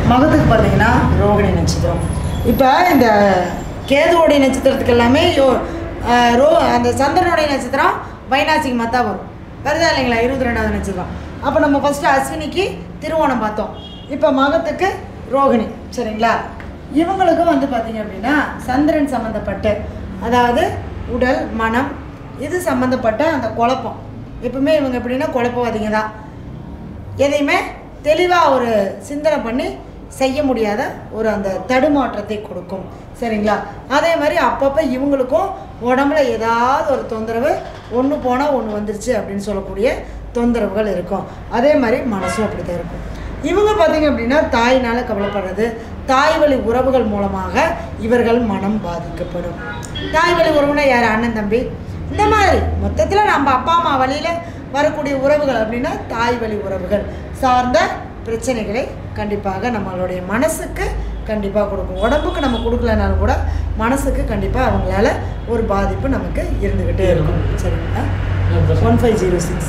மகத்துக்கு பார்த்தீங்கன்னா ரோகிணி நட்சத்திரம். இப்போ இந்த கேதுவோடைய நட்சத்திரத்துக்கு எல்லாமே அந்த சந்திரனுடைய நட்சத்திரம் வைநாசிகமாக தான் வரும். வருதா இல்லைங்களா? 22வது நட்சத்திரம். அப்போ நம்ம ஃபஸ்ட்டு அஸ்வினிக்கு திருவோணம் பார்த்தோம். இப்போ மகத்துக்கு ரோகிணி. சரிங்களா? இவங்களுக்கும் வந்து பார்த்திங்க அப்படின்னா சந்திரன் சம்மந்தப்பட்ட, அதாவது உடல் மனம் இது சம்மந்தப்பட்ட அந்த குழப்பம். எப்பவுமே இவங்க எப்படின்னா குழப்பவாதிங்க தான். எதையுமே தெளிவாக ஒரு சிந்தனை பண்ணி செய்ய முடியாத ஒரு அந்த தடுமாற்றத்தை கொடுக்கும். சரிங்களா? அதே மாதிரி அப்பப்போ இவங்களுக்கும் உடம்புல ஏதாவது ஒரு தொந்தரவு, ஒன்று போனால் ஒன்று வந்துருச்சு அப்படின்னு சொல்லக்கூடிய தொந்தரவுகள் இருக்கும். அதே மாதிரி மனசும் அப்படி தான் இருக்கும். இவங்க பார்த்திங்க அப்படின்னா தாயினால் கவலைப்படுறது, தாய் வழி உறவுகள் மூலமாக இவர்கள் மனம் பாதிக்கப்படும். தாய் வழி உறவுனா யார்? அண்ணன் தம்பி, இந்த மாதிரி மொத்தத்தில் நம்ம அப்பா அம்மா வழியில் வரக்கூடிய உறவுகள் அப்படின்னா தாய் வழி உறவுகள் சார்ந்த பிரச்சனைகளை கண்டிப்பாக நம்மளுடைய மனசுக்கு கண்டிப்பாக கொடுக்கும். உடம்புக்கு நம்ம கொடுக்கலனாலும் கூட மனசுக்கு கண்டிப்பாக அவங்களால ஒரு பாதிப்பு நமக்கு இருந்துக்கிட்டே இருக்கும். சரிங்களா? 1506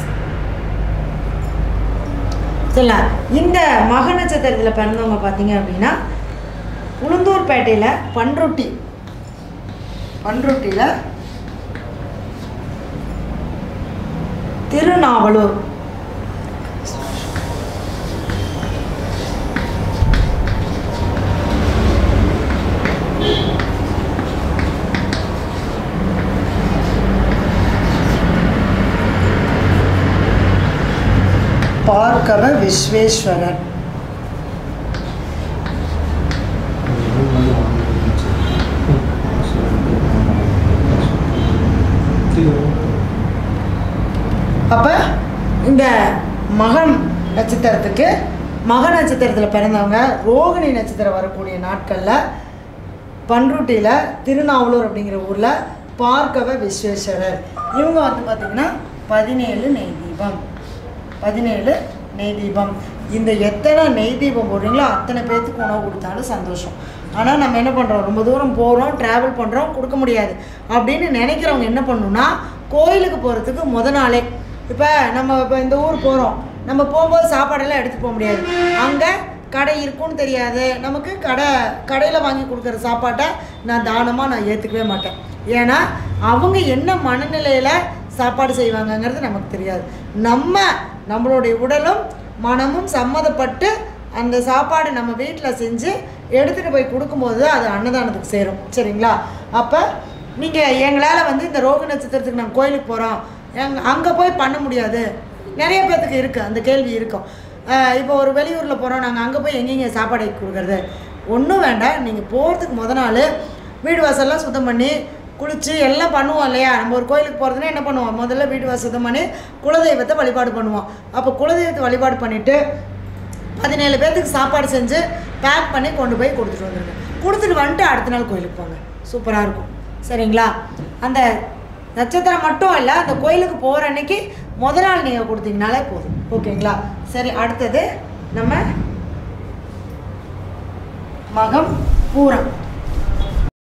சரிங்களா? இந்த மக நட்சத்திரத்தில் பிறந்தவங்க பார்த்தீங்க அப்படின்னா உளுந்தூர்பேட்டையில் பண்ருட்டியில் திருநாவலூர் பார்க்கவ விஸ்வேஸ்வரர் அப்போ இந்த மகம் நட்சத்திரத்துக்கு மக நட்சத்திரத்தில் பிறந்தவங்க ரோகிணி நட்சத்திரம் வரக்கூடிய நாட்களில் பண்ருட்டியில் திருநாவலூர் அப்படிங்கிற ஊரில் பார்க்கவ விஸ்வேஸ்வரர் இவங்க வந்து பார்த்திங்கன்னா 17 நெய் தீபம். இந்த எத்தனை நெய் தீபம் போடுறீங்களோ அத்தனை பேர்த்துக்கு உணவு கொடுத்தாலும் சந்தோஷம். ஆனால் நம்ம என்ன பண்ணுறோம், ரொம்ப தூரம் போகிறோம், ட்ராவல் பண்ணுறோம், கொடுக்க முடியாது அப்படின்னு நினைக்கிறவங்க என்ன பண்ணணும்னா கோயிலுக்கு போகிறதுக்கு நாளே, இப்போ நம்ம இப்போ இந்த ஊர் போகிறோம், நம்ம போகும்போது சாப்பாடெல்லாம் எடுத்து போக முடியாது, அங்கே கடை இருக்குன்னு தெரியாது நமக்கு. கடையில் வாங்கி கொடுக்குற சாப்பாட்டை நான் தானமாக ஏற்றுக்கவே மாட்டேன். ஏன்னா அவங்க என்ன மனநிலையில் சாப்பாடு செய்வாங்கங்கிறது நமக்கு தெரியாது. நம்மளுடைய உடலும் மனமும் சம்மதப்பட்டு அந்த சாப்பாடு நம்ம வீட்டில் செஞ்சு எடுத்துகிட்டு போய் கொடுக்கும்போது அது அன்னதானத்துக்கு சேரும். சரிங்களா? அப்போ நீங்கள் எங்களால் வந்து இந்த ரோக நட்சத்திரத்துக்கு நாங்கள் கோயிலுக்கு போகிறோம், அங்கே போய் பண்ண முடியாது. நிறைய பேர்த்துக்கு இருக்குது அந்த கேள்வி இருக்கும். இப்போ ஒரு வெளியூரில் போகிறோம், நாங்கள் அங்கே போய் எங்கெங்கே சாப்பாடு கொடுக்குறது? ஒன்றும் வேண்டாம். நீங்கள் போகிறதுக்கு நாள் வீடு வாசல்லாம் சுத்தம் பண்ணி குளித்து எல்லாம் பண்ணுவோம் இல்லையா? நம்ம ஒரு கோயிலுக்கு போகிறதுனா என்ன பண்ணுவோம், முதல்ல வீடு வாசல் சுத்தம் பண்ணி குலதெய்வத்தை வழிபாடு பண்ணுவோம். அப்போ குலதெய்வத்தை வழிபாடு பண்ணிவிட்டு 17 பேர்த்துக்கு சாப்பாடு செஞ்சு பேக் பண்ணி கொண்டு போய் கொடுத்துட்டு வந்துடுங்க. கொடுத்துட்டு வந்துட்டு அடுத்த நாள் கோயிலுக்கு போங்க, சூப்பராக இருக்கும். சரிங்களா? அந்த நட்சத்திரம் மட்டும் இல்லை, அந்த கோயிலுக்கு போகிற அன்னைக்கு நாள் நீங்கள் கொடுத்தீங்கனாலே போதும். ஓகேங்களா? சரி, அடுத்தது நம்ம மகம் பூரம்.